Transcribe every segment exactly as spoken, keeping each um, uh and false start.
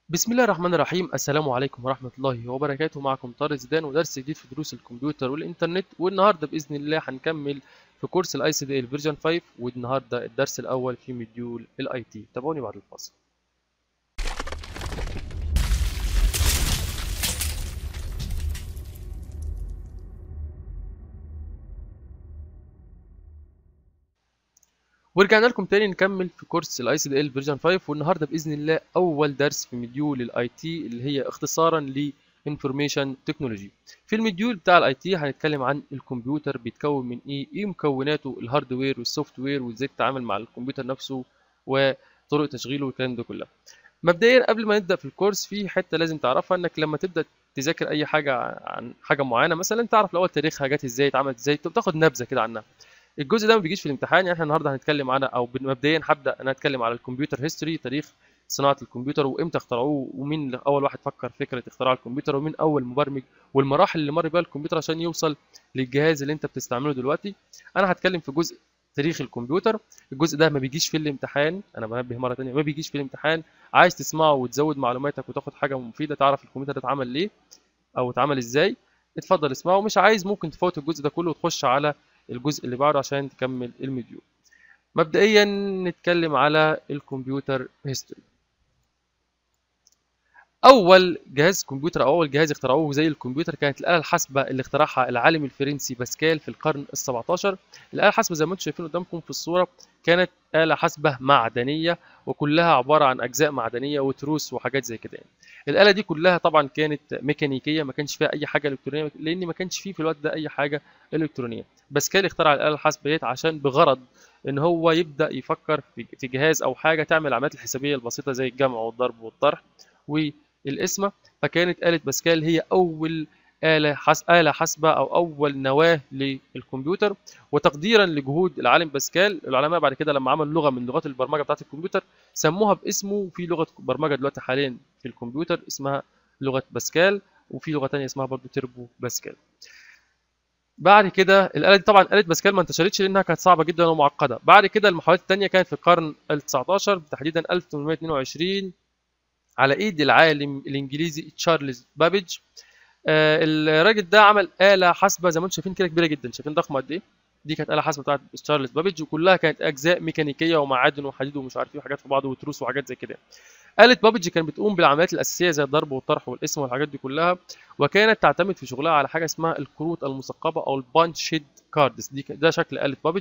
بسم الله الرحمن الرحيم. السلام عليكم ورحمة الله وبركاته. معكم طارق زيدان ودرس جديد في دروس الكمبيوتر والإنترنت، والنهاردة بإذن الله هنكمل في كورس الاي سي دي ال فيرجن خمسة، والنهاردة الدرس الأول في مديول الاي تي. تابعوني بعد الفاصل. ورجعنا لكم تاني نكمل في كورس الاي سي دي ال فيرجن خمسة، والنهارده باذن الله اول درس في مديول الاي تي اللي هي اختصارا ل انفورميشن تكنولوجي. في المديول بتاع الاي تي هنتكلم عن الكمبيوتر بيتكون من ايه، ايه مكوناته، الهاردوير والسوفت وير، وازاي تتعامل مع الكمبيوتر نفسه وطرق تشغيله والكلام ده كله. مبدئيا قبل ما نبدا في الكورس في حته لازم تعرفها، انك لما تبدا تذاكر اي حاجه عن حاجه معينه، مثلا تعرف الاول تاريخها جت ازاي، اتعملت ازاي، تاخد نبذه كده عنها. الجزء ده ما بيجيش في الامتحان، يعني احنا النهارده هنتكلم عنها، او مبدئيا هبدا انا اتكلم على الكمبيوتر هيستوري، تاريخ صناعه الكمبيوتر وامتى اخترعوه، ومين اول واحد فكر فكره اختراع الكمبيوتر، ومين اول مبرمج، والمراحل اللي مر بيها الكمبيوتر عشان يوصل للجهاز اللي انت بتستعمله دلوقتي. انا هتكلم في جزء تاريخ الكمبيوتر. الجزء ده ما بيجيش في الامتحان، انا بنبه مره ثانيه، ما بيجيش في الامتحان. عايز تسمعه وتزود معلوماتك وتاخد حاجه مفيده، تعرف الكمبيوتر ده اتعمل ليه او اتعمل ازاي، اتفضل اسمعه. مش عايز ممكن تفوت الجزء ده كله وتخش على الجزء اللي بعده عشان تكمل المديول. مبدئيا نتكلم على الكمبيوتر هيستوري. اول جهاز كمبيوتر او اول جهاز اخترعوه زي الكمبيوتر كانت الاله الحاسبه اللي اخترعها العالم الفرنسي باسكال في القرن السبعتاشر. الاله الحاسبه زي ما انتم شايفين قدامكم في الصوره كانت اله حاسبه معدنيه، وكلها عباره عن اجزاء معدنيه وتروس وحاجات زي كده يعني. الاله دي كلها طبعا كانت ميكانيكيه، ما كانش فيها اي حاجه الكترونيه، لان ما كانش فيه في الوقت ده اي حاجه الكترونيه. باسكال اخترع الاله الحاسبه ديت عشان بغرض ان هو يبدا يفكر في في جهاز او حاجه تعمل العمليات الحسابيه البسيطه زي الجمع والضرب والطرح والقسمة. فكانت آلة باسكال هي أول آلة حس... آلة حاسبة أو أول نواة للكمبيوتر. وتقديرا لجهود العالم باسكال، العلماء بعد كده لما عملوا لغة من لغات البرمجة بتاعة الكمبيوتر سموها باسمه. في لغة برمجة دلوقتي حاليا في الكمبيوتر اسمها لغة باسكال، وفي لغة تانية اسمها برضو تربو باسكال. بعد كده الآلة دي طبعا آلة باسكال ما انتشرتش لأنها كانت صعبة جدا ومعقدة. بعد كده المحاولات التانية كانت في القرن ال تسعتاشر، تحديدا ألف وثمانمائة واثنين وعشرين، على ايد العالم الانجليزي تشارلز بابج. آه الراجل ده عمل آلة حاسبة زي ما انتم شايفين كده كبيرة جدا، شايفين ضخمة قد ايه؟ دي كانت آلة حاسبة بتاعت تشارلز بابج، وكلها كانت أجزاء ميكانيكية ومعادن وحديد ومش عارف ايه وحاجات في بعض وتروس وحاجات زي كده. آلة بابج كانت بتقوم بالعمليات الأساسية زي الضرب والطرح والقسم والحاجات دي كلها، وكانت تعتمد في شغلها على حاجة اسمها الكروت المثقبة أو البانشيد كاردز. دي ده شكل آلة بابج.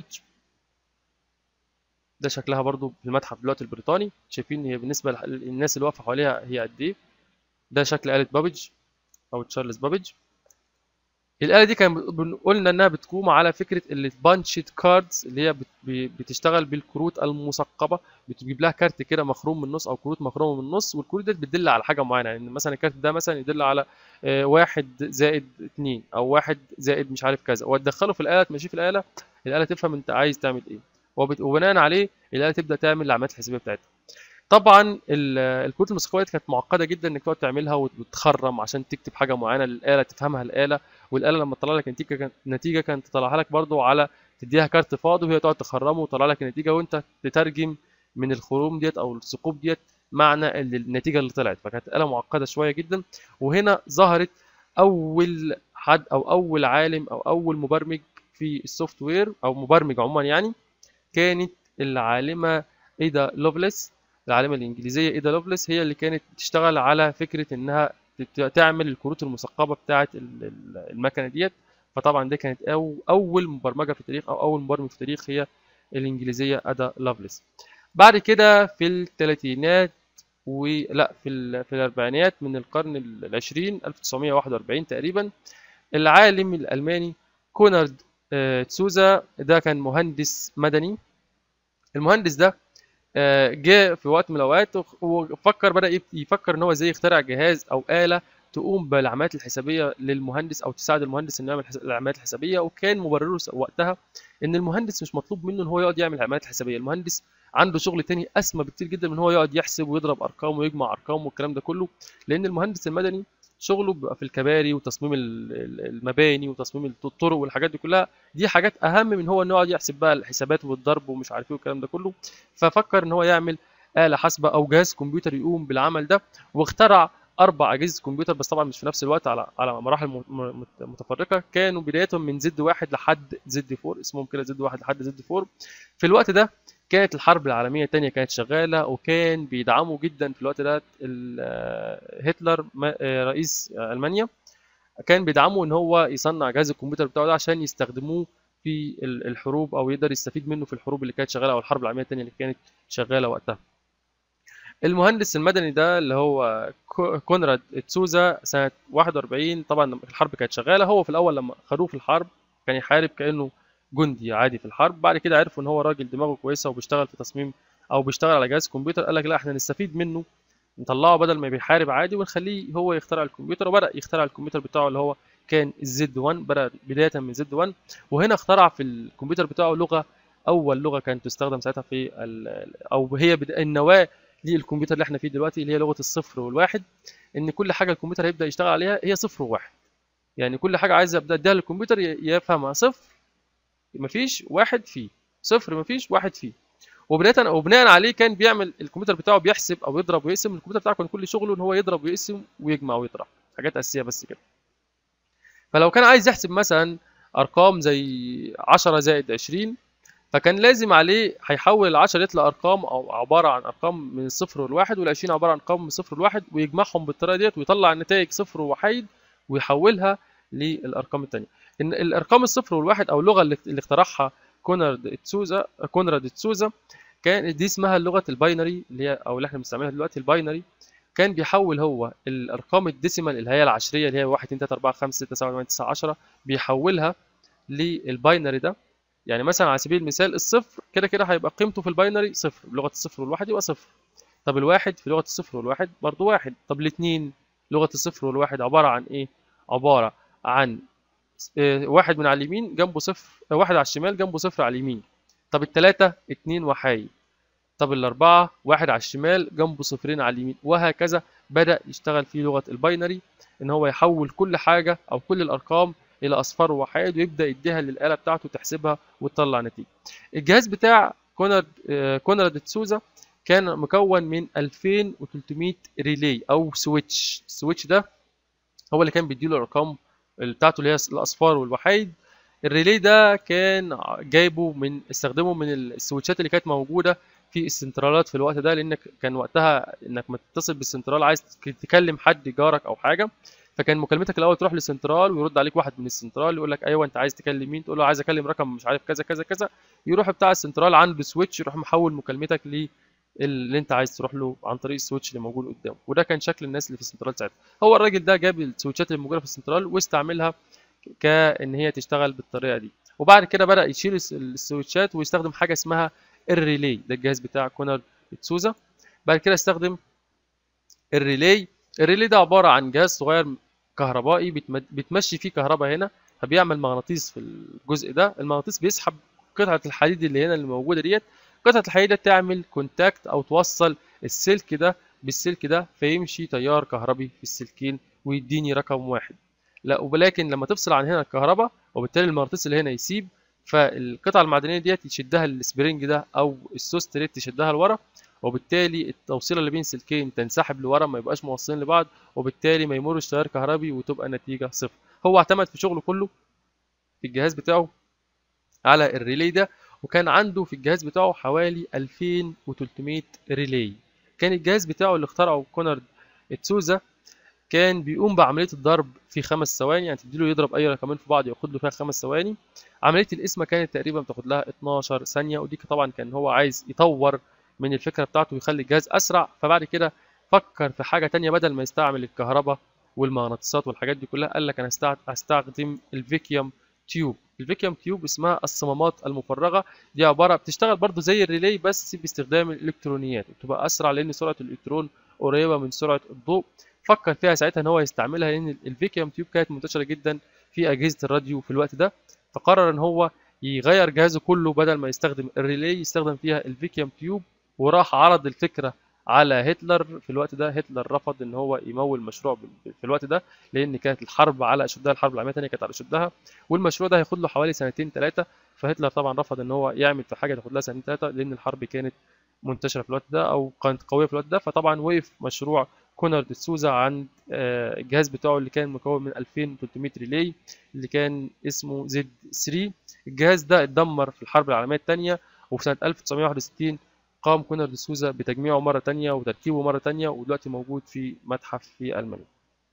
ده شكلها برضو في المتحف دلوقتي البريطاني، شايفين هي بالنسبة للناس اللي واقفة حواليها هي قد ايه. ده شكل آلة بابج او تشارلز بابج. الآلة دي كان قلنا انها بتقوم على فكرة البانشيت كاردز، اللي هي بت- ب- بتشتغل بالكروت المثقبة. بتجيب لها كارت كده مخروم من النص او كروت مخرومة من النص، والكروت دي بتدل على حاجة معينة. يعني مثلا الكارت ده مثلا يدل على آه، واحد زائد اتنين او واحد زائد مش عارف كذا، وتدخله في الآلة تمشيه في الآلة. الآلة تفهم انت عايز تعمل ايه، وبت- وبناء عليه الآلة تبدأ تعمل العمليات الحسابية بتاعتها. طبعا ال- الكروت الموسيقيه دي كانت معقده جدا، انك تقعد تعملها وت- وتخرم عشان تكتب حاجه معينه للاله تفهمها الاله. والاله لما تطلع لك نتيجه كانت نتيجه كانت تطلعها لك برضو على، تديها كارت فاضي وهي تقعد تخرمه وتطلع لك النتيجه، وانت تترجم من الخروم ديت او الثقوب ديت معنى ال- النتيجه اللي طلعت. فكانت اله معقده شويه جدا. وهنا ظهرت اول حد او اول عالم او اول مبرمج في السوفت وير او مبرمج عموما يعني، كانت العالمة إيدا لوفلس. العالمة الإنجليزية إيدا لوفلس هي اللي كانت بتشتغل على فكرة إنها تت- تعمل الكروت المثقبة بتاعة ال- ال- المكنة ديت. فطبعا دي كانت أو أول مبرمجة في التاريخ أو أول مبرمج في التاريخ، هي الإنجليزية أدا لوفلس. بعد كده في الثلاثينات ولا في ال- في الأربعينات من القرن العشرين، ألف وتسعمائة وواحد وأربعين تقريبا، العالم الألماني كونراد آه، تسوزا. ده كان مهندس مدني. المهندس ده آه، جه في وقت من الاوقات وخ- وفكر بدا يف- يفكر ان هو ازاي يخترع جهاز او اله تقوم بالعمليات الحسابيه للمهندس او تساعد المهندس انه يعمل حس- العمليات الحسابيه. وكان مبرره س- وقتها ان المهندس مش مطلوب منه ان هو يقعد يعمل العمليات الحسابيه. المهندس عنده شغل تاني اسمى بكتير جدا من هو يقعد يحسب ويضرب ارقام ويجمع ارقام والكلام ده كله. لان المهندس المدني شغله بيبقى في الكباري وتصميم ال- ال- المباني وتصميم الطرق والحاجات دي كلها. دي حاجات اهم من هو انه يقعد يحسب بقى الحسابات والضرب ومش عارف ايه والكلام ده كله. ففكر ان هو يعمل آلة حاسبة أو جهاز كمبيوتر يقوم بالعمل ده، واخترع أربع أجهزة كمبيوتر، بس طبعا مش في نفس الوقت، على على مراحل م- م- متفرقة. كانوا بدايتهم من زد واحد لحد زد فور، اسمهم كده زد واحد لحد زد فور. في الوقت ده كانت الحرب العالمية الثانية كانت شغالة، وكان بيدعموا جدا في الوقت ده ال- آه، هتلر ما- آه، رئيس ألمانيا، كان بيدعمه ان هو يصنع جهاز الكمبيوتر بتاعه ده عشان يستخدموه في ال- الحروب، او يقدر يستفيد منه في الحروب اللي كانت شغاله، او الحرب العالميه الثانيه اللي كانت شغاله وقتها. المهندس المدني ده اللي هو كو- كونراد تسوزا سنه واحد وأربعين، طبعا لما الحرب كانت شغاله، هو في الاول لما خدوه في الحرب كان يحارب كانه جندي عادي في الحرب. بعد كده عرفوا ان هو راجل دماغه كويسه وبيشتغل في تصميم او بيشتغل على جهاز كمبيوتر، قال لك لا احنا نستفيد منه، نطلعه بدل ما بيحارب عادي ونخليه هو يخترع الكمبيوتر. وبدأ يخترع الكمبيوتر بتاعه اللي هو كان الزد واحد، بدأ بداية من زد واحد. وهنا اخترع في الكمبيوتر بتاعه لغة، أول لغة كانت تستخدم ساعتها في ال- أو هي بدا- النواة للكمبيوتر اللي احنا فيه دلوقتي، اللي هي لغة الصفر والواحد. إن كل حاجة الكمبيوتر هيبدأ يشتغل عليها هي صفر وواحد، يعني كل حاجة عايز أبدأ أديها للكمبيوتر ي- يفهمها صفر مفيش، واحد فيه، صفر مفيش، واحد فيه. وبناء وبناء عليه كان بيعمل الكمبيوتر بتاعه بيحسب او يضرب ويقسم. الكمبيوتر بتاعه كان كل شغله ان هو يضرب ويقسم ويجمع ويطرح، حاجات اساسيه بس كده. فلو كان عايز يحسب مثلا ارقام زي عشرة زائد عشرين، فكان لازم عليه هيحول ال عشرة ديت لارقام، او عباره عن ارقام من الصفر والواحد، وال عشرين عباره عن ارقام من الصفر والواحد، ويجمعهم بالطريقه ديت ويطلع النتائج صفر ووحيد، ويحولها للارقام الثانيه. ان الارقام الصفر والواحد، او اللغه اللي اللي اخترعها كونراد تسوزا كونراد تسوزا كان دي اسمها اللغه الباينري، اللي هي او اللي احنا بنستعملها دلوقتي الباينري. كان بيحول هو الارقام الديسيمال اللي هي العشريه، اللي هي واحد اتنين تلاته اربعه خمسه سته سبعه تمانيه تسعه عشره، بيحولها للباينري ده. يعني مثلا على سبيل المثال الصفر كده كده هيبقى قيمته في الباينري صفر بلغه الصفر والواحد، يبقى صفر. طب الواحد في لغه الصفر والواحد برضه واحد. طب الاثنين لغه الصفر والواحد عباره عن ايه؟ عباره عن آه، واحد من على اليمين جنبه صفر، آه، واحد على الشمال جنبه صفر على اليمين. طب الثلاثه اتنين وحايد. طب الأربعة واحد على الشمال جنبه صفرين على اليمين، وهكذا. بدأ يشتغل في لغة الباينري، إن هو يحول كل حاجة أو كل الأرقام إلى أصفار ووحيد، ويبدأ يديها للآلة بتاعته تحسبها وتطلع نتيجة. الجهاز بتاع كونراد آه، كونراد تسوزا كان مكون من ألفين وتلتميه ريلي أو سويتش. السويتش ده هو اللي كان بيديله الأرقام بتاعته اللي هي الأصفار والوحيد. الريلي ده كان جايبه من استخدمه من السويتشات اللي كانت موجوده في السنترالات في الوقت ده، لانك كان وقتها انك ما تتصل بالسنترال عايز تكلم حد جارك او حاجه، فكان مكالمتك الاول تروح للسنترال، ويرد عليك واحد من السنترال يقول لك ايوه انت عايز تكلم مين، تقول له عايز اكلم رقم مش عارف كذا كذا كذا، يروح بتاع السنترال عنده سويتش يروح محول مكالمتك ل اللي انت عايز تروح له عن طريق السويتش اللي موجود قدامه. وده كان شكل الناس اللي في السنترال ساعتها. هو الراجل ده جاب السويتشات اللي موجوده في السنترال واستعملها كان هي تشتغل بالطريقه دي. وبعد كده بدا يشيل الس- السويتشات ويستخدم حاجه اسمها الريلي. ده الجهاز بتاع كونر تسوزا. بعد كده استخدم الريلي. الريلي ده عباره عن جهاز صغير كهربائي بتم- بتمشي فيه كهرباء هنا، فبيعمل مغناطيس في الجزء ده. المغناطيس بيسحب قطعه الحديد اللي هنا اللي موجوده ديت. قطعه الحديد ده تعمل كونتاكت او توصل السلك ده بالسلك ده، فيمشي تيار كهربي في السلكين ويديني رقم واحد. لا ولكن لما تفصل عن هنا الكهرباء، وبالتالي المغناطيس اللي هنا يسيب، فالقطعه المعدنيه ديت يشدها السبرينج ده او السوستريت تشدها لورا، وبالتالي التوصيله اللي بين سلكين تنسحب لورا، ما يبقاش موصلين لبعض، وبالتالي ما يمرش تيار كهربي وتبقى النتيجه صفر. هو اعتمد في شغله كله في الجهاز بتاعه على الريلي ده، وكان عنده في الجهاز بتاعه حوالي ألفين وتلتميه ريلي. كان الجهاز بتاعه اللي اخترعه كونراد تسوزا كان بيقوم بعمليه الضرب في خمس ثواني، يعني تديله يضرب اي رقمين في بعض ياخد له فيها خمس ثواني. عمليه القسمه كانت تقريبا بتاخد لها اتناشر ثانيه، ودي طبعا كان هو عايز يطور من الفكره بتاعته ويخلي الجهاز اسرع. فبعد كده فكر في حاجه تانية، بدل ما يستعمل الكهرباء والمغناطيسات والحاجات دي كلها، قال لك انا هستع- هستخدم الفيكيوم تيوب. الفيكيوم تيوب اسمها الصمامات المفرغه. دي عباره بتشتغل برضو زي الريلي بس باستخدام الالكترونيات، وتبقى اسرع لان سرعه الالكترون قريبه من سرعه الضوء. فكر فيها ساعتها ان هو يستعملها، لان الفيكيوم تيوب كانت منتشره جدا في اجهزه الراديو في الوقت ده. فقرر ان هو يغير جهازه كله، بدل ما يستخدم الريلي يستخدم فيها الفيكيوم تيوب. وراح عرض الفكره على هتلر. في الوقت ده هتلر رفض ان هو يمول مشروع في الوقت ده، لان كانت الحرب على اشدها، الحرب العالميه الثانيه كانت على اشدها، والمشروع ده هياخد له حوالي سنتين ثلاثه. فهتلر طبعا رفض ان هو يعمل في حاجه تاخد لها سنتين ثلاثه، لان الحرب كانت منتشره في الوقت ده او كانت قويه في الوقت ده. فطبعا وقف مشروع كونراد سوزا عند آه، الجهاز بتاعه اللي كان مكون من ألفين وثلاثمائة ريلي اللي كان اسمه زد ثلاثة. الجهاز ده اتدمر في الحرب العالميه الثانيه، وفي سنه ألف وتسعمائة وواحد وستين قام كونراد سوزا بتجميعه مره ثانيه وتركيبه مره ثانيه، ودلوقتي موجود في متحف في المانيا.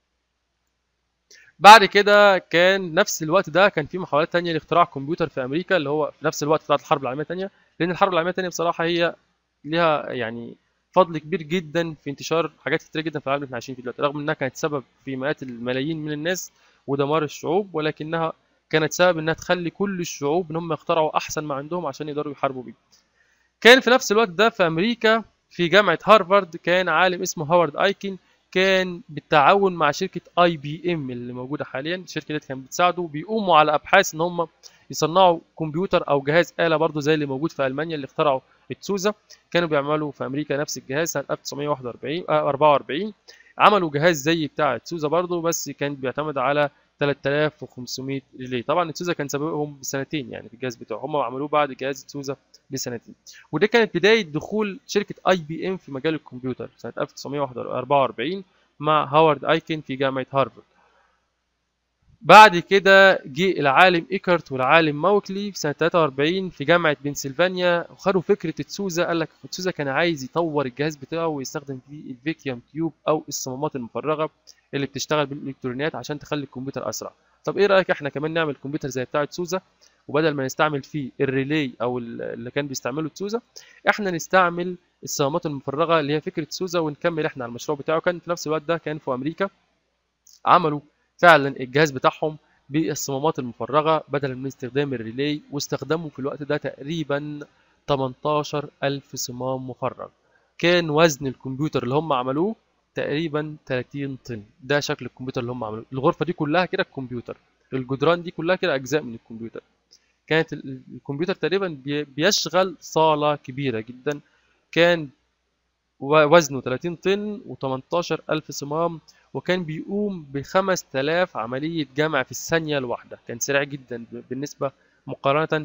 بعد كده كان نفس الوقت ده كان في محاولات تانية لاختراع كمبيوتر في امريكا، اللي هو في نفس الوقت بتاعت الحرب العالميه الثانيه، لان الحرب العالميه الثانيه بصراحه هي ليها يعني فضل كبير جدا في انتشار حاجات كتير جدا في العالم اللي احنا عايشين فيه دلوقتي، رغم انها كانت سبب في مئات الملايين من الناس ودمار الشعوب، ولكنها كانت سبب انها تخلي كل الشعوب ان هم يخترعوا احسن ما عندهم عشان يقدروا يحاربوا بيه. كان في نفس الوقت ده في امريكا في جامعه هارفارد كان عالم اسمه هوارد ايكن، كان بالتعاون مع شركه اي بي ام اللي موجوده حاليا. الشركه دي كانت بتساعده بيقوموا على ابحاث ان هم يصنعوا كمبيوتر او جهاز آلة برضه زي اللي موجود في المانيا اللي اخترعوا التسوزا. كانوا بيعملوا في امريكا نفس الجهاز سنه ألف وتسعمائة وواحد وأربعين آه أربعة وأربعين. عملوا جهاز زي بتاع التسوزا برضه، بس كان بيعتمد على ثلاثة آلاف وخمسمائة ريلي. طبعا التسوزا كان سابقهم بسنتين يعني في الجهاز بتاعه، هم عملوه بعد جهاز التسوزا بسنتين. وده كانت بدايه دخول شركه اي بي ام في مجال الكمبيوتر سنه ألف وتسعمائة وأربعة وأربعين مع هوارد ايكن في جامعه هارفارد. بعد كده جه العالم ايكارت والعالم ماوكلي في سنه ثلاثة وأربعين في جامعه بنسلفانيا، وخدوا فكره تسوزا. قال لك تسوزا كان عايز يطور الجهاز بتاعه ويستخدم فيه الفيكيوم تيوب او الصمامات المفرغه اللي بتشتغل بالالكترونيات عشان تخلي الكمبيوتر اسرع. طب ايه رايك احنا كمان نعمل كمبيوتر زي بتاع تسوزا، وبدل ما نستعمل فيه الريلي او اللي كان بيستعمله تسوزا احنا نستعمل الصمامات المفرغه اللي هي فكره تسوزا، ونكمل احنا على المشروع بتاعه. كان في نفس الوقت ده كان في امريكا عملوا فعلا الجهاز بتاعهم بالصمامات المفرغه بدلا من استخدام الريلي، واستخدموا في الوقت ده تقريبا تمنتاشر ألف صمام مفرغ. كان وزن الكمبيوتر اللي هم عملوه تقريبا ثلاثين طن. ده شكل الكمبيوتر اللي هم عملوه. الغرفه دي كلها كده الكمبيوتر، الجدران دي كلها كده اجزاء من الكمبيوتر. كانت الكمبيوتر تقريبا بيشغل صاله كبيره جدا. كان وزنه ثلاثين طن و18 ألف صمام، وكان بيقوم ب خمسة آلاف عملية جمع في الثانية الواحدة. كان سريع جدا بالنسبة مقارنة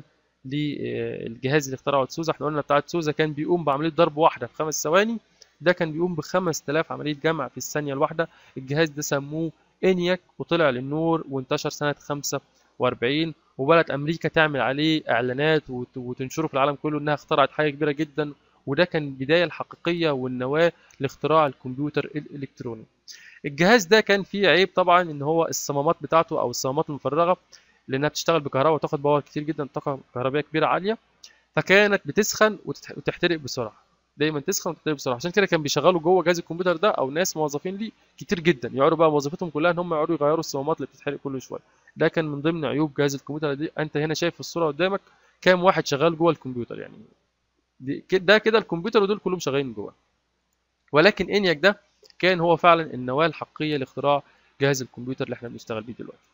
للجهاز اللي اخترعه تسوزا. احنا قلنا بتاع تسوزا كان بيقوم بعملية ضرب واحدة في خمس ثواني، ده كان بيقوم ب خمسة آلاف عملية جمع في الثانية الواحدة. الجهاز ده سموه انياك وطلع للنور وانتشر سنة خمسة وأربعين، وبدأت أمريكا تعمل عليه إعلانات وتنشره في العالم كله إنها اخترعت حاجة كبيرة جدا. وده كان البداية الحقيقية والنواة لاختراع الكمبيوتر الإلكتروني. الجهاز ده كان فيه عيب طبعا ان هو الصمامات بتاعته او الصمامات المفرغه لانها بتشتغل بكهرباء وتاخد باور كتير جدا، طاقه كهربائيه كبيره عاليه، فكانت بتسخن وتحترق بسرعه. دايما تسخن وتحترق بسرعه. عشان كده كان بيشغلوا جوه جهاز الكمبيوتر ده او ناس موظفين ليه كتير جدا يقعدوا بقى وظيفتهم كلها ان هم يقعدوا يغيروا الصمامات اللي بتتحرق كل شويه. ده كان من ضمن عيوب جهاز الكمبيوتر دي. انت هنا شايف في الصوره قدامك كام واحد شغال جوه الكمبيوتر، يعني ده كده الكمبيوتر ودول كلهم شغالين جوه. ولكن انياك ده كان هو فعلا النواة الحقيقية لاختراع جهاز الكمبيوتر اللي احنا بنشتغل بيه دلوقتي.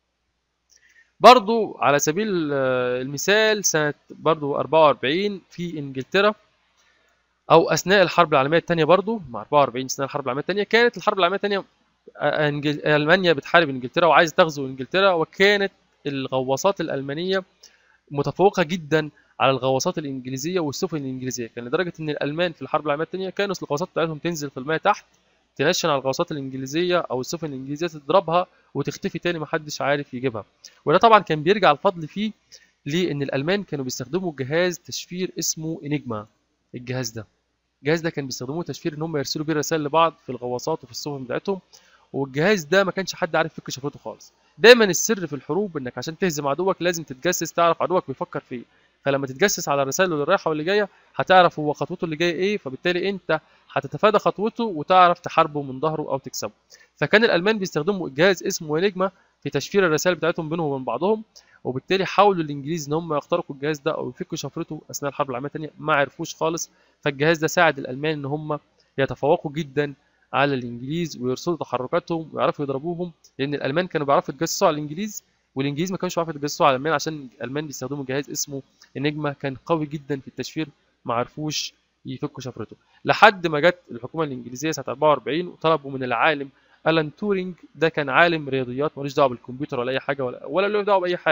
برضو على سبيل المثال سنة برضو أربعة وأربعين في انجلترا او اثناء الحرب العالمية الثانية، برضو مع أربعة وأربعين اثناء الحرب العالمية الثانية كانت الحرب العالمية الثانية المانيا بتحارب انجلترا وعايزة تغزو انجلترا، وكانت الغواصات الالمانية متفوقة جدا على الغواصات الانجليزيه والسفن الانجليزيه. كان لدرجه ان الالمان في الحرب العالميه الثانيه كانوا الغواصات بتاعتهم تنزل في الماء تحت تنشن على الغواصات الانجليزيه او السفن الانجليزيه، تضربها وتختفي تاني محدش عارف يجيبها. وده طبعا كان بيرجع الفضل فيه لان الالمان كانوا بيستخدموا جهاز تشفير اسمه انيجما. الجهاز ده الجهاز ده كان بيستخدموه تشفير ان هم يرسلوا بيه رسائل لبعض في الغواصات وفي السفن بتاعتهم، والجهاز ده ما كانش حد عارف يفك شفرته خالص. دايما السر في الحروب انك عشان تهزم عدوك لازم تتجسس تعرف عدوك بيفكر في ايه، فلما تتجسس على الرسائل اللي رايحه واللي جايه هتعرف هو خطوته اللي جايه ايه، فبالتالي انت هتتفادى خطوته وتعرف تحاربه من ظهره او تكسبه. فكان الالمان بيستخدموا جهاز اسمه انيجما في تشفير الرسائل بتاعتهم بينهم وبين بعضهم، وبالتالي حاولوا الانجليز ان هم يخترقوا الجهاز ده او يفكوا شفرته اثناء الحرب العالميه الثانيه، ما عرفوش خالص. فالجهاز ده ساعد الالمان ان هم يتفوقوا جدا على الانجليز ويرصدوا تحركاتهم ويعرفوا يضربوهم، لان الالمان كانوا بيعرفوا يتجسسوا على الانجليز والانجليز ما كانوش بيعرفوا يتجسسوا على الالمان، عشان الالمان بيستخدموا جهاز اسمه انيجما كان قوي جدا في التشفير، ما عرفوش يفكوا شفرته. لحد ما جت الحكومه الانجليزيه سنه أربعة وأربعين وطلبوا من العالم الان تورينج، ده كان عالم رياضيات ملوش دعوه بالكمبيوتر ولا اي حاجه ولا ولا له دعوه باي حاجه،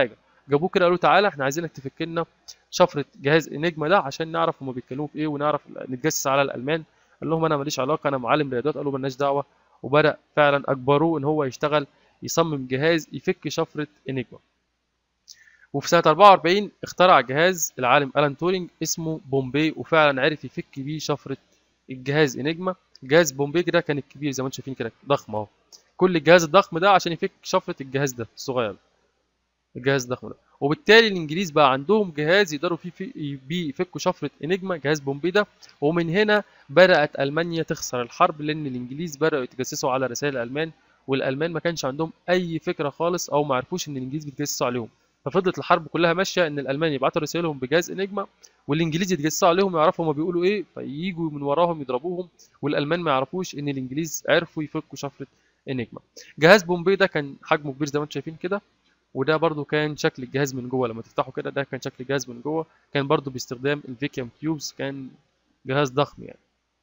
جابوه كده قالوا تعالى احنا عايزينك تفك لنا شفره جهاز انجما ده عشان نعرف هما بيتكلموا في ايه ونعرف نتجسس على الالمان. قال لهم انا ماليش علاقه، انا معلم رياضيات. قالوا مالناش دعوه، وبدا فعلا اجبروه ان هو يشتغل يصمم جهاز يفك شفره انجما. وفي سنة أربعة وأربعين اخترع جهاز العالم ألان تورينج اسمه بومبي، وفعلا عرف يفك بيه شفرة الجهاز انجما. جهاز بومبي ده كان كبير زي ما انتم شايفين كده، ضخم اهو. كل الجهاز الضخم ده عشان يفك شفرة الجهاز ده الصغير، الجهاز الضخم ده. وبالتالي الانجليز بقى عندهم جهاز يقدروا فيه في بيه يفكوا شفرة انجما، جهاز بومبي ده. ومن هنا بدأت ألمانيا تخسر الحرب، لأن الإنجليز بدأوا يتجسسوا على رسائل الألمان، والألمان ما كانش عندهم أي فكرة خالص أو ما عرفوش إن الإنجليز بيتجسسوا عليهم. ففضلت الحرب كلها ماشية إن الألمان يبعتوا رسائلهم بجهاز انجما، والإنجليز يتجسسوا عليهم يعرفوا هما بيقولوا إيه، فييجوا من وراهم يضربوهم، والألمان ما يعرفوش إن الإنجليز عرفوا يفكوا شفرة انجما. جهاز بومبي ده كان حجمه كبير زي ما انتم شايفين كده، وده برضو كان شكل الجهاز من جوه. لما تفتحه كده ده كان شكل الجهاز من جوه، كان برضو باستخدام الفيكيوم تيوبز، كان جهاز ضخم يعني.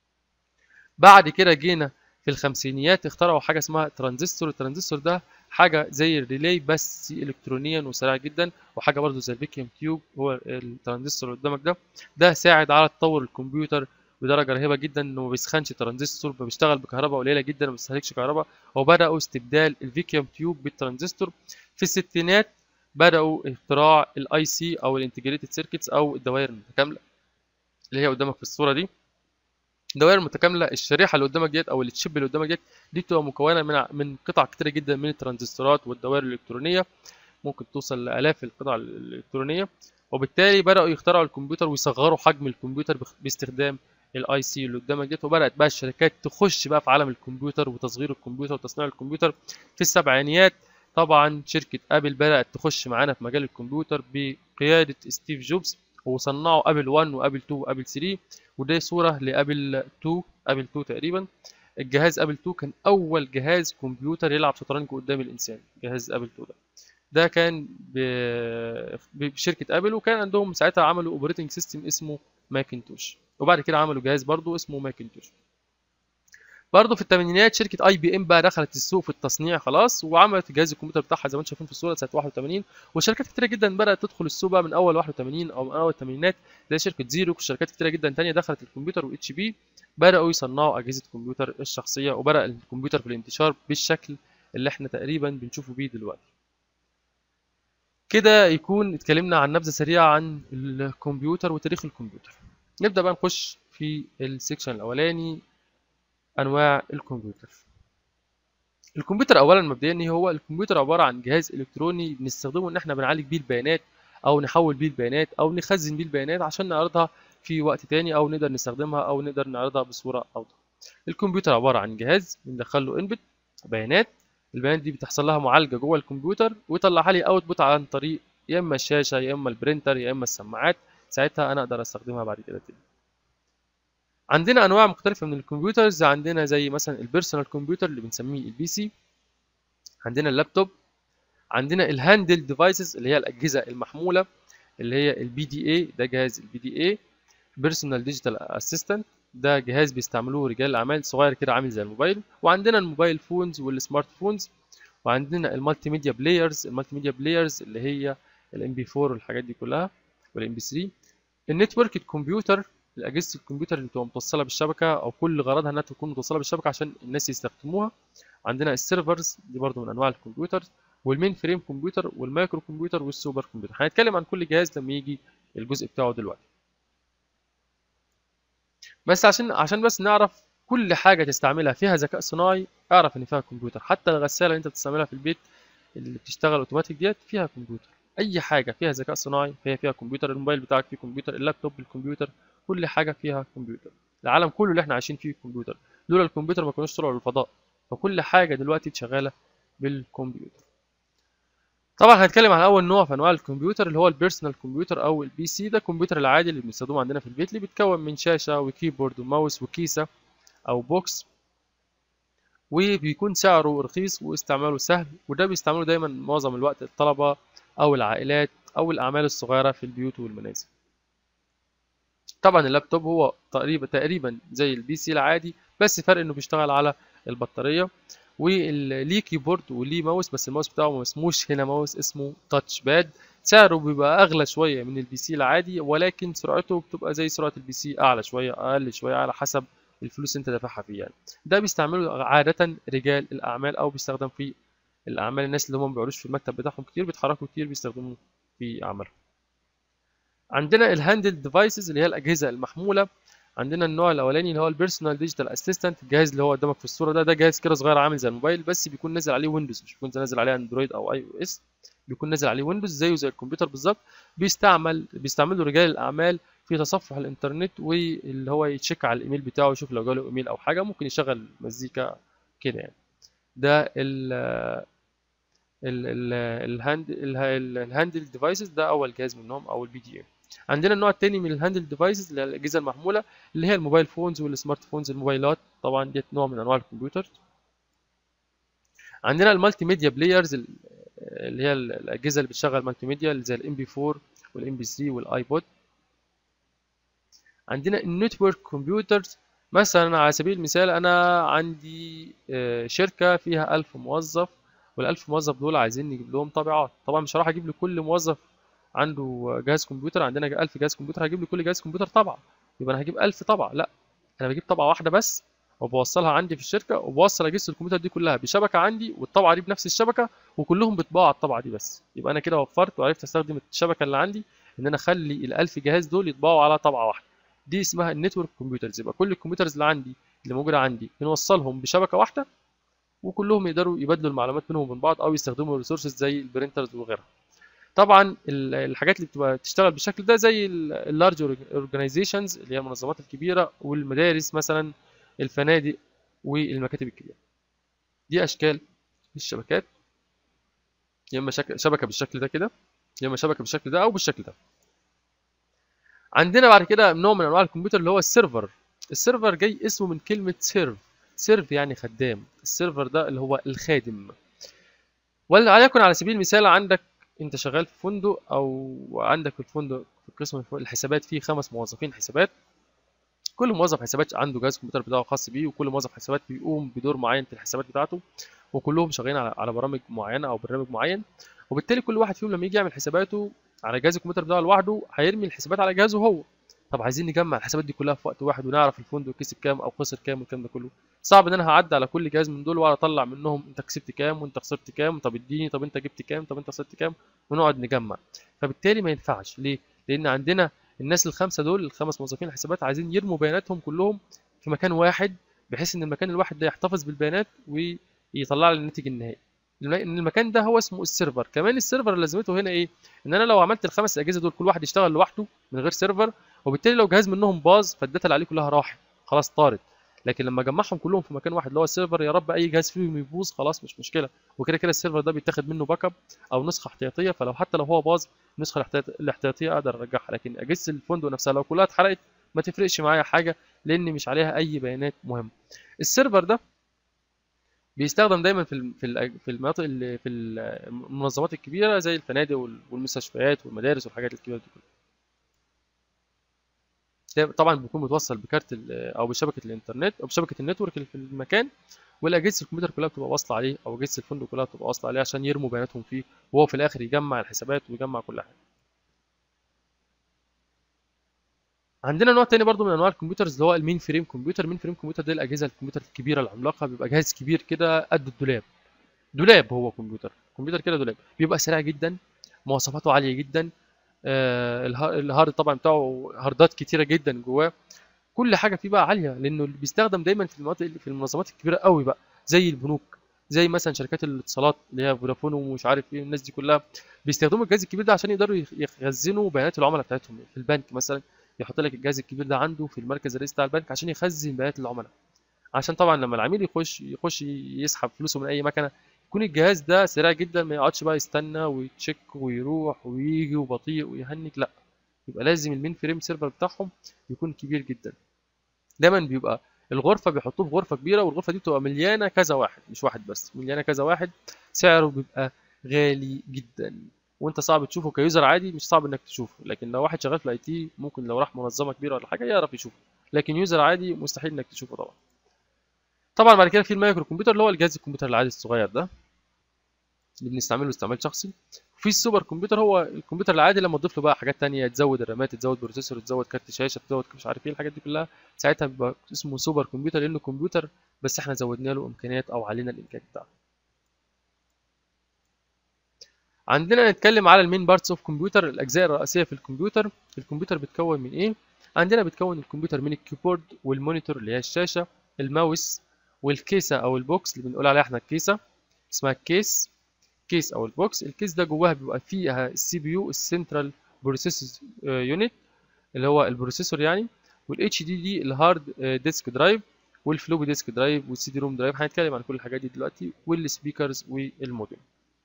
بعد كده جينا في الخمسينيات اخترعوا حاجه اسمها ترانزستور. الترانزستور ده حاجه زي الريلي بس الكترونيا وسريع جدا، وحاجه برضو زي الفيكيوم تيوب. هو الترانزستور اللي قدامك ده ده ساعد على تطور الكمبيوتر بدرجه رهيبه جدا، انه ما بيسخنش ترانزستور، بيشتغل بكهرباء قليله جدا، ما بيستهلكش كهرباء. وبداوا استبدال الفيكيوم تيوب بالترانزستور. في الستينات بداوا اختراع الاي سي او الانتجريتد سيركتس او الدوائر المتكامله اللي هي قدامك في الصوره دي. الدوائر المتكامله، الشريحه اللي قدامك ديت او التشيب اللي قدامك ديت دي بتبقى مكونه من من قطع كتيره جدا من الترانزستورات والدوائر الالكترونيه، ممكن توصل لالاف القطع الالكترونيه. وبالتالي بداوا يخترعوا الكمبيوتر ويصغروا حجم الكمبيوتر باستخدام الاي سي اللي قدامك ديت. وبدات بقى الشركات تخش بقى في عالم الكمبيوتر وتصغير الكمبيوتر وتصنيع الكمبيوتر. في السبعينيات طبعا شركه ابل بدات تخش معانا في مجال الكمبيوتر بقياده ستيف جوبز، وصنعوا ابل واحد وابل اتنين وابل تلاتة. ودي صوره لابل اتنين، ابل اتنين تقريبا. الجهاز ابل اتنين كان اول جهاز كمبيوتر يلعب شطرنج قدام الانسان، جهاز ابل اتنين ده ده كان بشركه ابل، وكان عندهم ساعتها عملوا اوبريتنج سيستم اسمه ماكنتوش، وبعد كده عملوا جهاز برضو اسمه ماكنتوش. برضه في الثمانينات شركه اي بي ام بقى دخلت السوق في التصنيع خلاص، وعملت جهاز الكمبيوتر بتاعها زي ما انتم شايفين في الصوره سنه واحد وثمانين. وشركات كتيره جدا بدات تدخل السوق بقى من اول واحد وثمانين او من اول الثمانينات، زي شركه زيروكس وشركات كتيره جدا ثانيه دخلت الكمبيوتر. واتش بي بداوا يصنعوا اجهزه الكمبيوتر الشخصيه، وبدا الكمبيوتر في الانتشار بالشكل اللي احنا تقريبا بنشوفه بيه دلوقتي. كده يكون اتكلمنا عن نبذه سريعه عن الكمبيوتر وتاريخ الكمبيوتر. نبدا بقى نخش في السكشن الاولاني، انواع الكمبيوتر. الكمبيوتر اولا مبدئيا هو الكمبيوتر عباره عن جهاز الكتروني بنستخدمه ان احنا بنعالج بيه البيانات او نحول بيه البيانات او نخزن بيه البيانات عشان نعرضها في وقت تاني او نقدر نستخدمها او نقدر نعرضها بصوره اوضح. الكمبيوتر عباره عن جهاز بندخل له انبوت بيانات، البيانات دي بتحصل لها معالجه جوه الكمبيوتر ويطلعها لي اوتبوت عن طريق يا اما الشاشه يا اما البرينتر يا اما السماعات، ساعتها انا اقدر استخدمها بعد كده تاني. عندنا انواع مختلفه من الكمبيوترز، عندنا زي مثلا البيرسونال كمبيوتر اللي بنسميه البي سي، عندنا اللابتوب، عندنا الهاندل ديفايسز اللي هي الاجهزه المحموله اللي هي البي دي اي، ده جهاز البي دي اي. بيرسونال ديجيتال اسيستنت ده جهاز بيستعملوه رجال الاعمال صغير كده عامل زي الموبايل. وعندنا الموبايل فونز والسمارت فونز. وعندنا المالتي ميديا بلايرز، المالتي ميديا بلايرز اللي هي الام بي اربعة والحاجات دي كلها والام بي ثلاثة. النتورك الكمبيوتر، اجهزه الكمبيوتر اللي بتبقى متوصله بالشبكه او كل غرضها انها تكون متوصله بالشبكه عشان الناس يستخدموها. عندنا السيرفرز دي برضو من انواع الكمبيوتر، والمين فريم كمبيوتر والمايكرو كمبيوتر والسوبر كمبيوتر. هنتكلم عن كل جهاز لما يجي الجزء بتاعه دلوقتي. بس عشان عشان بس نعرف كل حاجه تستعملها فيها ذكاء صناعي اعرف ان فيها كمبيوتر. حتى الغساله اللي انت بتستعملها في البيت اللي بتشتغل اوتوماتيك ديت فيها كمبيوتر. اي حاجه فيها ذكاء صناعي فهي فيها كمبيوتر. الموبايل بتاعك فيه كمبيوتر، اللابتوب الكمبيوتر، كل حاجه فيها كمبيوتر. العالم كله اللي احنا عايشين فيه كمبيوتر، لولا الكمبيوتر ما كناش طلعوا للفضاء. فكل حاجه دلوقتي شغاله بالكمبيوتر. طبعا هنتكلم عن اول نوع في انواع الكمبيوتر اللي هو البيرسونال كمبيوتر او البي سي. ده الكمبيوتر العادي اللي بنستخدمه عندنا في البيت، اللي بيتكون من شاشه وكيبورد وماوس وكيسه او بوكس، وبيكون سعره رخيص واستعماله سهل. وده بيستعمله دايما معظم الوقت الطلبه او العائلات او الاعمال الصغيره في البيوت والمنازل. طبعا اللابتوب هو تقريبا تقريبا زي البي سي العادي، بس فرق انه بيشتغل على البطاريه، وليه كيبورد وليه ماوس، بس الماوس بتاعه ما اسموش هنا ماوس، اسمه تاتش باد. سعره بيبقى اغلى شويه من البي سي العادي، ولكن سرعته بتبقى زي سرعه البي سي، اعلى شويه اقل شويه على حسب الفلوس اللي انت دافعها فيه يعني. ده بيستعمله عاده رجال الاعمال، او بيستخدم في الاعمال، الناس اللي هم ما بيقعدوش في المكتب بتاعهم كتير، بيتحركوا كتير، بيستخدموه في اعمالهم. عندنا الهاندل ديفايسز اللي هي الاجهزه المحموله. عندنا النوع الاولاني اللي هو البيرسونال ديجيتال اسيستنت. الجهاز اللي هو قدامك في الصوره ده ده جهاز كده صغير عامل زي الموبايل، بس بيكون نازل عليه ويندوز، مش بيكون نازل عليه اندرويد او اي او اس، بيكون نازل عليه ويندوز زيه زي الكمبيوتر بالظبط. بيستعمل بيستعمله رجال الاعمال في تصفح الانترنت، واللي هو يتشيك على الايميل بتاعه، يشوف لو جاله ايميل او حاجه، ممكن يشغل مزيكا كده يعني. ده ال ال ال الهاند الهاندل ديفايسز، ده اول جهاز منهم، او البي دي ام. عندنا النوع الثاني من الهاندل ديفايسز اللي هي الاجهزه المحموله، اللي هي الموبايل فونز والسمارت فونز. الموبايلات طبعا دي نوع من انواع الكمبيوتر. عندنا المالتي ميديا بلايرز، اللي هي الاجهزه اللي بتشغل مالتي ميديا، اللي زي الام بي أربعة والام بي ثلاثة والايبود. عندنا النتورك كمبيوترز، مثلا على سبيل المثال انا عندي آه، شركه فيها ألف موظف، والألف موظف دول عايزين نجيب لهم طابعات. طبعا مش هروح اجيب لكل موظف عنده جهاز كمبيوتر، عندنا ألف جهاز كمبيوتر، هجيب لكل جهاز كمبيوتر طبعه، يبقى انا هجيب ألف طبعه؟ لا، انا بجيب طبعه واحده بس، وبوصلها عندي في الشركه، وبوصل اجهزه الكمبيوتر دي كلها بشبكه عندي، والطبعه دي بنفس الشبكه، وكلهم بيطبعوا على الطبعه دي بس. يبقى انا كده وفرت وعرفت استخدم الشبكه اللي عندي، ان انا اخلي الألف جهاز دول يطبعوا على طبعه واحده. دي اسمها النتورك كمبيوترز. يبقى كل الكمبيوترز اللي عندي اللي موجوده عندي بنوصلهم بشبكه واحده، وكلهم يقدروا يبادلوا المعلومات بينهم وبين بعض، او يستخدموا ريسورسز زي البرينترز وغيرها. طبعا الحاجات اللي بتبقى تشتغل بالشكل ده زي اللارج اورجانيزيشنز، اللي هي المنظمات الكبيره، والمدارس مثلا، الفنادق، والمكاتب الكبيره. دي اشكال الشبكات، يا اما شبكه بالشكل ده كده، يا اما شبكه بالشكل ده او بالشكل ده. عندنا بعد كده نوع من انواع الكمبيوتر اللي هو السيرفر. السيرفر جاي اسمه من كلمه سيرف. سيرف يعني خدام. السيرفر ده اللي هو الخادم. وليكن على سبيل المثال عندك انت شغال في فندق، او عندك في الفندق في قسم الحسابات فيه خمس موظفين حسابات. كل موظف حسابات عنده جهاز كمبيوتر بتاعه خاص بيه، وكل موظف حسابات بيقوم بدور معين في الحسابات بتاعته، وكلهم شغالين على على برامج معينه او برنامج معين. وبالتالي كل واحد فيهم لما يجي يعمل حساباته على جهاز الكمبيوتر بتاعه لوحده، هيرمي الحسابات على جهازه هو. طب عايزين نجمع الحسابات دي كلها في وقت واحد، ونعرف الفندق كسب كام او خسر كام والكلام ده كله. صعب ان انا هعدي على كل جهاز من دول واقعد اطلع منهم انت كسبت كام وانت خسرت كام، طب اديني، طب انت جبت كام، طب انت خسرت كام، ونقعد نجمع. فبالتالي ما ينفعش. ليه؟ لان عندنا الناس الخمسه دول، الخمس موظفين الحسابات، عايزين يرموا بياناتهم كلهم في مكان واحد، بحيث ان المكان الواحد ده يحتفظ بالبيانات ويطلع لي الناتج النهائي. ان المكان ده هو اسمه السيرفر. كمان السيرفر لازمته هنا ايه؟ ان انا لو عملت الخمس اجهزه دول كل واحد يشتغل لوحده من غير سيرفر، وبالتالي لو جهاز منهم باظ فالداتا اللي عليه كلها راحت، خلاص طارت. لكن لما اجمعهم كلهم في مكان واحد اللي هو السيرفر، يا رب اي جهاز فيهم يبوظ خلاص مش مشكله، وكده كده السيرفر ده بيتاخد منه باك اب او نسخه احتياطيه، فلو حتى لو هو باظ النسخه الاحتياطيه اقدر ارجعها. لكن اجهزه الفندق نفسها لو كلها اتحرقت ما تفرقش معايا حاجه، لان مش عليها اي بيانات مهمه. السيرفر ده بيستخدم دايما في في في المناطق اللي في المنظمات الكبيره زي الفنادق والمستشفيات والمدارس والحاجات الكبيره دي كلها. طبعا بيكون متوصل بكارت او بشبكه الانترنت او بشبكه النتورك اللي في المكان، والاجهزه الكمبيوتر كلها بتبقى واصله عليه، او اجهزه الفندق كلها بتبقى واصله عليه عشان يرموا بياناتهم فيه، وهو في الاخر يجمع الحسابات ويجمع كل حاجه. عندنا نوع تاني برضو من انواع الكمبيوترز اللي هو المين فريم كمبيوتر. المين فريم كمبيوتر ده الاجهزه الكمبيوتر الكبيره العملاقه، بيبقى جهاز كبير كده قد الدولاب. دولاب، هو كمبيوتر كمبيوتر كده دولاب، بيبقى سريع جدا، مواصفاته عاليه جدا. آه الهارد طبعا بتاعه هاردات كتيره جدا جواه، كل حاجه فيه بقى عاليه، لانه بيستخدم دايما في المناطق في المنظمات الكبيره قوي بقى، زي البنوك، زي مثلا شركات الاتصالات اللي هي فودافون ومش عارف ايه، الناس دي كلها بيستخدموا الجهاز الكبير ده عشان يقدروا يخزنوا بيانات العملاء بتاعتهم. في البنك مثلا يحط لك الجهاز الكبير ده عنده في المركز الرئيسي بتاع البنك عشان يخزن بيانات العملاء، عشان طبعا لما العميل يخش يخش يسحب فلوسه من اي مكنه، يكون الجهاز ده سريع جدا، ما يقعدش بقى يستنى ويتشيك ويروح ويجي وبطيء ويهنج، لا، يبقى لازم المين فريم سيرفر بتاعهم يكون كبير جدا. دايما بيبقى الغرفه بيحطوه في غرفه كبيره، والغرفه دي بتبقى مليانه كذا واحد، مش واحد بس، مليانه كذا واحد. سعره بيبقى غالي جدا، وانت صعب تشوفه كيوزر عادي، مش صعب انك تشوفه، لكن لو واحد شغال في الاي تي ممكن لو راح منظمه كبيره ولا حاجه يعرف يشوفه، لكن يوزر عادي مستحيل انك تشوفه طبعا. طبعا بعد كده في المايكرو كمبيوتر اللي هو الجهاز الكمبيوتر العادي الصغير ده اللي بنستعمله استعمال شخصي. في السوبر كمبيوتر هو الكمبيوتر العادي لما تضيف له بقى حاجات تانية، تزود الرامات، تزود بروسيسور، تزود كارت شاشه، تزود مش عارف ايه الحاجات دي كلها، ساعتها بيبقى اسمه سوبر كمبيوتر لانه كمبيوتر بس احنا زودنا له امكانيات او علينا الامكانيات بتاعته. عندنا نتكلم على المين بارتس اوف كمبيوتر، الاجزاء الرئيسيه في الكمبيوتر. الكمبيوتر بيتكون من ايه؟ عندنا بيتكون الكمبيوتر من الكيبورد والمونيتور اللي هي الشاشه، الماوس، والكيسه او البوكس اللي بنقول عليها احنا الكيسه، اسمها الكيس، كيس او البوكس. الكيس ده جواها بيبقى فيها السي بي يو، السنترال بروسيس يونت اللي هو البروسيسور يعني، والاتش دي دي الهارد ديسك درايف، والفلوبي ديسك درايف، والسي دي روم درايف. هنتكلم عن كل الحاجات دي دلوقتي، والسبيكرز والمودم.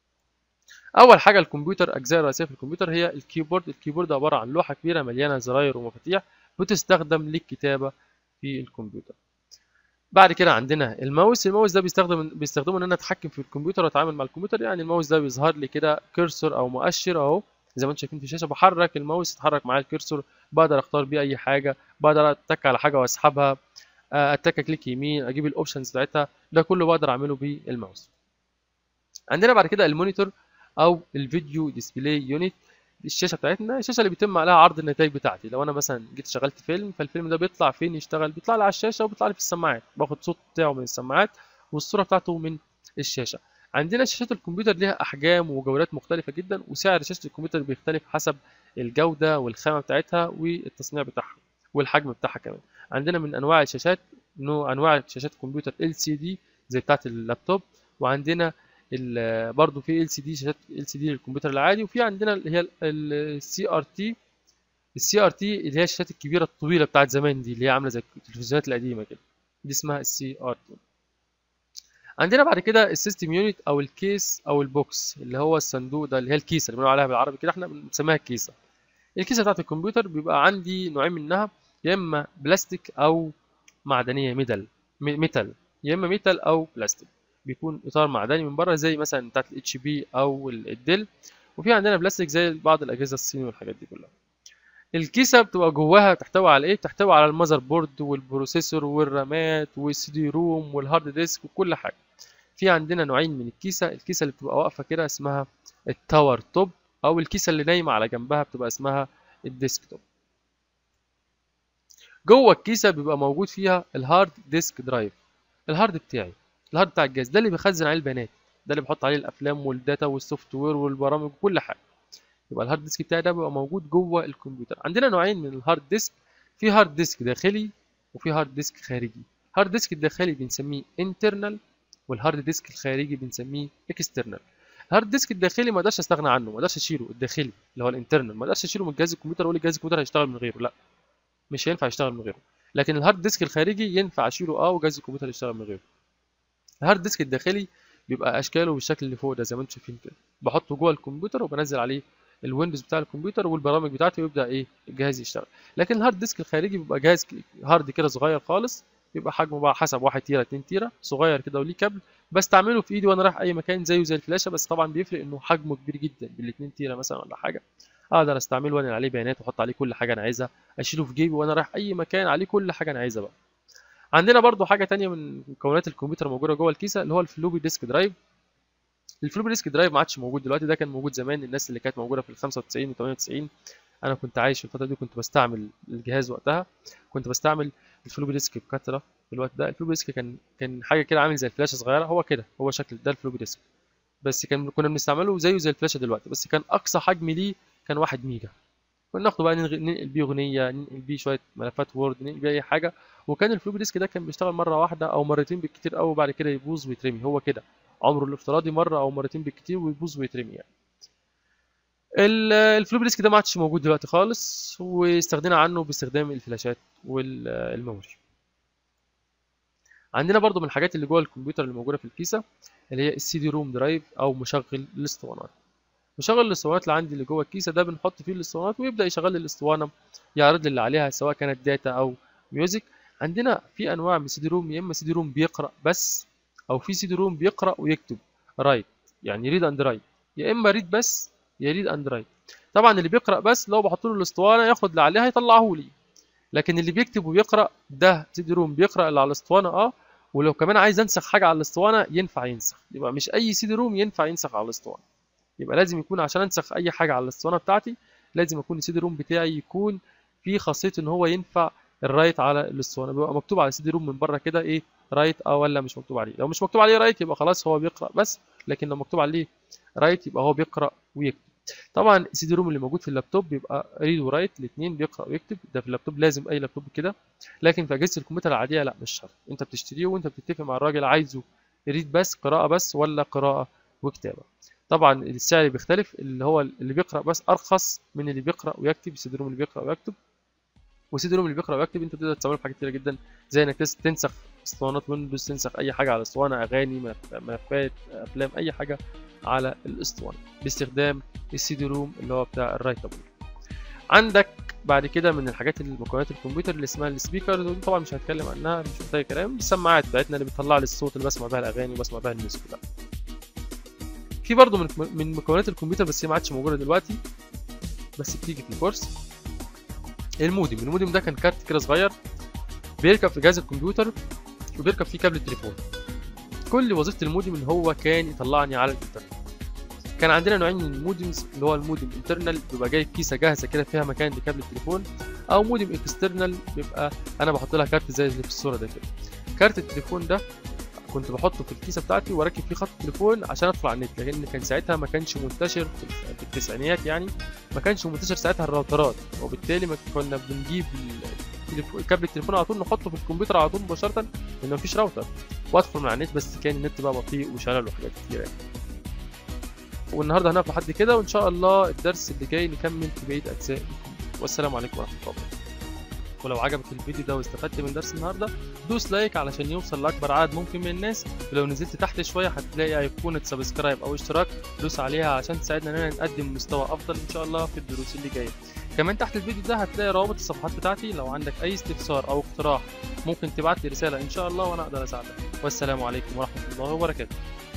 اول حاجه الكمبيوتر، اجزاء رئيسيه في الكمبيوتر هي الكيبورد. الكيبورد عباره عن لوحه كبيره مليانه زراير ومفاتيح بتستخدم للكتابه في الكمبيوتر. بعد كده عندنا الماوس. الماوس ده بيستخدم بيستخدمه ان انا اتحكم في الكمبيوتر واتعامل مع الكمبيوتر. يعني الماوس ده بيظهر لي كده كيرسور او مؤشر اهو زي ما انتم شايفين في الشاشه، بحرك الماوس يتحرك معايا الكيرسور، بقدر اختار بيه اي حاجه، بقدر اتك على حاجه واسحبها، اتك كليك يمين، اجيب الاوبشنز بتاعتها، ده كله بقدر اعمله بالماوس. عندنا بعد كده المونيتور او الفيديو ديسبلاي يونت، الشاشه بتاعتنا، الشاشه اللي بيتم عليها عرض النتائج بتاعتي. لو انا مثلا جيت شغلت فيلم، فالفيلم ده بيطلع فين يشتغل؟ بيطلع لي على الشاشه وبيطلع لي في السماعات، باخد صوت بتاعه من السماعات والصوره بتاعته من الشاشه. عندنا شاشات الكمبيوتر ليها احجام وجودات مختلفه جدا، وسعر شاشه الكمبيوتر بيختلف حسب الجوده والخامه بتاعتها والتصنيع بتاعها والحجم بتاعها كمان. عندنا من انواع الشاشات نوع انواع شاشات كمبيوتر ال سي دي زي بتاعه اللابتوب، وعندنا برضه في ال سي دي، شاشات ال سي دي للكمبيوتر العادي، وفي عندنا اللي هي السي ار تي. السي ار تي اللي هي الشاشات الكبيره الطويله بتاعت زمان دي، اللي هي عامله زي التلفزيونات القديمه كده، دي اسمها السي ار تي. عندنا بعد كده السيستم يونت او الكيس او البوكس اللي هو الصندوق ده، اللي هي الكيسه اللي بنقول عليها بالعربي كده، احنا بنسميها الكيسه. الكيسه بتاعت الكمبيوتر بيبقى عندي نوعين منها، يا اما بلاستيك او معدنيه ميتال ميتال يا اما ميتال او بلاستيك، بيكون اطار معدني من بره زي مثلا بتاعت الاتش بي او الديل، وفي عندنا بلاستيك زي بعض الاجهزه الصيني والحاجات دي كلها. الكيسه بتبقى جواها تحتوي على ايه؟ تحتوي على المذر بورد والبروسيسور والرامات والسي دي روم والهارد ديسك وكل حاجه. في عندنا نوعين من الكيسه، الكيسه اللي بتبقى واقفه كده اسمها التاور توب، او الكيسه اللي نايمه على جنبها بتبقى اسمها الديسك توب. جوه الكيسه بيبقى موجود فيها الهارد ديسك درايف، الهارد بتاعي، الهارد بتاع الجهاز ده اللي بيخزن عليه البيانات، ده اللي بحط عليه الافلام والداتا والسوفت وير والبرامج وكل حاجه. يبقى الهارد ديسك بتاعي ده بيبقى موجود جوه الكمبيوتر. عندنا نوعين من الهارد ديسك، في هارد ديسك داخلي وفي هارد ديسك خارجي. الهارد ديسك الداخلي بنسميه انترنال، والهارد ديسك الخارجي بنسميه اكسترنال. الهارد ديسك الداخلي ما اقدرش استغنى عنه، ما اقدرش اشيله، الداخلي اللي هو الانترنال ما اقدرش اشيله من جهاز الكمبيوتر واقول جهاز الكمبيوتر هيشتغل من غيره، لا مش هينفع يشتغل من غيره. لكن الهارد ديسك الخارجي ينفع اشيله اه وجهاز الكمبيوتر يشتغل من غيره. الهارد ديسك الداخلي بيبقى اشكاله بالشكل اللي فوق ده زي ما انتم شايفين كده، بحطه جوه الكمبيوتر وبنزل عليه الويندوز بتاع الكمبيوتر والبرامج بتاعتي ويبدا ايه الجهاز يشتغل. لكن الهارد ديسك الخارجي بيبقى جهاز هارد كده صغير خالص، بيبقى حجمه بقى حسب واحد تيرا اتنين تيرا، صغير كده وليه كابل، بستعمله في ايدي وانا رايح اي مكان زيه زي الفلاشه، بس طبعا بيفرق انه حجمه كبير جدا بال اتنين تيرا مثلا ولا حاجه، اقدر استعمله وانقل عليه بيانات واحط عليه كل حاجه انا عايزها، اشيله في جيبي وانا رايح اي مكان عليه كل حاجه انا عايزها بقى. عندنا برضو حاجه تانية من مكونات الكمبيوتر موجوده جوه الكيسه اللي هو الفلوبي ديسك درايف. الفلوبي ديسك درايف ما عادش موجود دلوقتي، ده كان موجود زمان، الناس اللي كانت موجوده في ال خمسة وتسعين و تمانية وتسعين، انا كنت عايش في الفتره دي كنت بستعمل الجهاز وقتها، كنت بستعمل الفلوبي ديسك بكثره في الوقت ده. الفلوبي ديسك كان كان حاجه كده عامل زي الفلاشه صغيره، هو كده هو شكل ده الفلوبي ديسك، بس كان كنا بنستعمله زيه زي الفلاشه دلوقتي، بس كان اقصى حجم ليه كان واحد ميجا، كنا ناخده بقى ننقل بيه اغنيه، ننقل بيه شويه ملفات وورد، ننقل بيه اي حاجه. وكان الفلوبي ديسك ده كان بيشتغل مره واحده او مرتين بالكتير قوي، وبعد كده يبوظ ويترمي، هو كده عمره الافتراضي مره او مرتين بالكتير ويبوظ ويترمي يعني. الفلوبي ديسك ده ما عادش موجود دلوقتي خالص، واستغنينا عنه باستخدام الفلاشات والميموري. عندنا برضو من الحاجات اللي جوه الكمبيوتر اللي موجوده في الكيسه اللي هي السي دي روم درايف او مشغل الاسطوانات. مشغل الاسطوانات اللي عندي اللي جوه الكيسه ده بنحط فيه الاسطوانات ويبدا يشغل لي الاسطوانه، يعرض لي اللي عليها سواء كانت داتا او ميوزك. عندنا في انواع من السي دي روم، يا اما سي دي روم بيقرا بس، او في سي دي روم بيقرا ويكتب رايت، يعني ريد اند رايت، يا اما ريد بس يا ريد اند رايت. طبعا اللي بيقرا بس لو بحط له الاسطوانه ياخد اللي عليها يطلعه لي، لكن اللي بيكتب وبيقرا ده سي دي روم بيقرا اللي على الاسطوانه اه، ولو كمان عايز انسخ حاجه على الاسطوانه ينفع ينسخ، يبقى مش اي سي دي روم ينفع ينسخ على الاسطوانه. يبقى لازم يكون عشان انسخ اي حاجه على الاسطوانه بتاعتي لازم يكون السي دي روم بتاعي يكون فيه خاصيه ان هو ينفع الرايت على الاسطوانه، بيبقى مكتوب على السي دي روم من بره كده ايه رايت اه ولا مش مكتوب عليه. لو مش مكتوب عليه رايت يبقى خلاص هو بيقرا بس، لكن لو مكتوب عليه رايت يبقى هو بيقرا ويكتب. طبعا السي دي روم اللي موجود في اللابتوب بيبقى ريد ورايت الاثنين، بيقرا ويكتب، ده في اللابتوب لازم اي لابتوب كده، لكن في اجهزه الكمبيوتر العاديه لا مش شرط، انت بتشتريه وانت بتتفق مع الراجل عايزه ريد بس قراءه بس ولا قراءه وكتابه. طبعا السعر بيختلف، اللي هو اللي بيقرا بس ارخص من اللي بيقرا ويكتب، السي دي روم اللي بيقرا ويكتب. والسي دي روم اللي بيقرا ويكتب انت تقدر تعمله في حاجات كتيره جدا، زي انك تنسخ اسطوانات ويندوز، تنسخ اي حاجه على الاسطوانه، اغاني، ملفات، افلام، اي حاجه على الاسطوانه باستخدام السي دي روم اللي هو بتاع الرايتابل. عندك بعد كده من الحاجات اللي مكونات الكمبيوتر اللي اسمها السبيكرز، ودي طبعا مش هتكلم عنها مش محتاجه كلام، السماعات بتاعتنا اللي بتطلع لي الصوت اللي بسمع بيها الاغاني وبسمع بيها الميوزك. ده في برضه من من مكونات الكمبيوتر بس هي ما عادش موجوده دلوقتي بس بتيجي في الكورس، المودم. المودم ده كان كارت كده صغير بيركب في جهاز الكمبيوتر وبيركب فيه كابل التليفون. كل وظيفه المودم ان هو كان يطلعني على الانترنت. كان عندنا نوعين من المودمز، اللي هو المودم انترنال بيبقى جاي كيسه جاهزه كده فيها مكان لكابل التليفون، او مودم اكسترنال بيبقى انا بحط لها كارت زي اللي في الصوره ده كده. كارت التليفون ده كنت بحطه في الكيسه بتاعتي واركب فيه خط التليفون عشان ادخل على النت، لان كان ساعتها ما كانش منتشر في التسعينيات، يعني ما كانش منتشر ساعتها الراوترات، وبالتالي ما كنا بنجيب كابل التليفون على طول نحطه في الكمبيوتر على طول مباشره لان مفيش راوتر، وادخل من على النت، بس كان النت بقى بطيء وشلل وحاجات كتير يعني. والنهارده هنقف لحد كده، وان شاء الله الدرس اللي جاي نكمل في بقيه اجزاء الكمبيوتر. والسلام عليكم ورحمه الله وبركاته. ولو عجبك الفيديو ده واستفدت من درس النهارده دوس لايك علشان يوصل لاكبر عدد ممكن من الناس، ولو نزلت تحت شويه هتلاقي ايقونه سبسكرايب او اشتراك، دوس عليها عشان تساعدنا اننا نقدم مستوى افضل ان شاء الله في الدروس اللي جايه. كمان تحت الفيديو ده هتلاقي روابط الصفحات بتاعتي، لو عندك اي استفسار او اقتراح ممكن تبعت لي رساله ان شاء الله وانا اقدر اساعدك. والسلام عليكم ورحمه الله وبركاته.